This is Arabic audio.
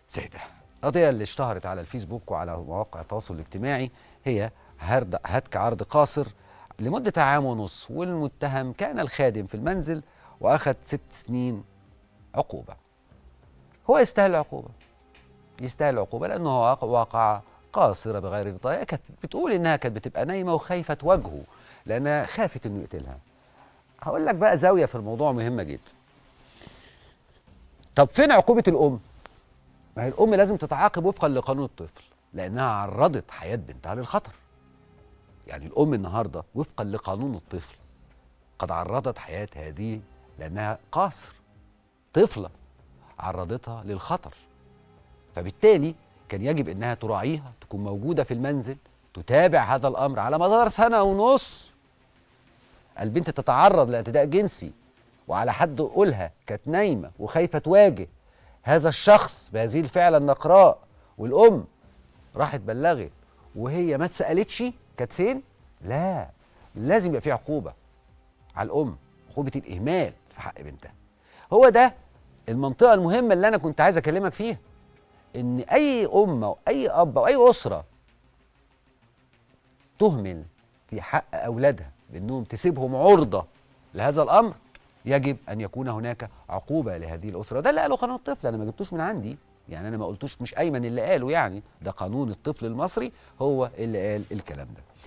سيدة. القضية اللي اشتهرت على الفيسبوك وعلى مواقع التواصل الاجتماعي هي هتك عرض قاصر لمدة عام ونص، والمتهم كان الخادم في المنزل وأخذ 6 سنين عقوبة. هو يستاهل العقوبة، يستاهل العقوبة لأنه هو واقعة قاصرة بغير رضا. هي كانت بتقول إنها كانت بتبقى نايمة وخايفة تواجهه لأنها خافت إنه يقتلها. هقول لك بقى زاوية في الموضوع مهمة جدا. طب فين عقوبة الأم؟ ما هي الأم لازم تتعاقب وفقا لقانون الطفل لأنها عرضت حياة بنتها للخطر. يعني الأم النهاردة وفقا لقانون الطفل قد عرضت حياة هذه لأنها قاصر، طفلة عرضتها للخطر، فبالتالي كان يجب أنها تراعيها، تكون موجودة في المنزل، تتابع هذا الأمر على مدار سنة ونص. البنت تتعرض لاعتداء جنسي وعلى حد قولها كانت نايمة وخايفة تواجه هذا الشخص بهذه الفعلة النقراء، والأم راحت بلغت وهي ما اتسألتش كانت فين؟ لا، لازم يبقى في عقوبة على الأم، عقوبة الإهمال في حق بنتها. هو ده المنطقة المهمة اللي أنا كنت عايز أكلمك فيها، إن أي أم أو أي أب أو أي أسرة تهمل في حق أولادها بأنهم تسيبهم عرضة لهذا الأمر، يجب أن يكون هناك عقوبة لهذه الأسرة. ده اللي قاله قانون الطفل، أنا ما جبتوش من عندي، يعني أنا ما قلتوش، مش أيمن اللي قاله، يعني ده قانون الطفل المصري هو اللي قال الكلام ده.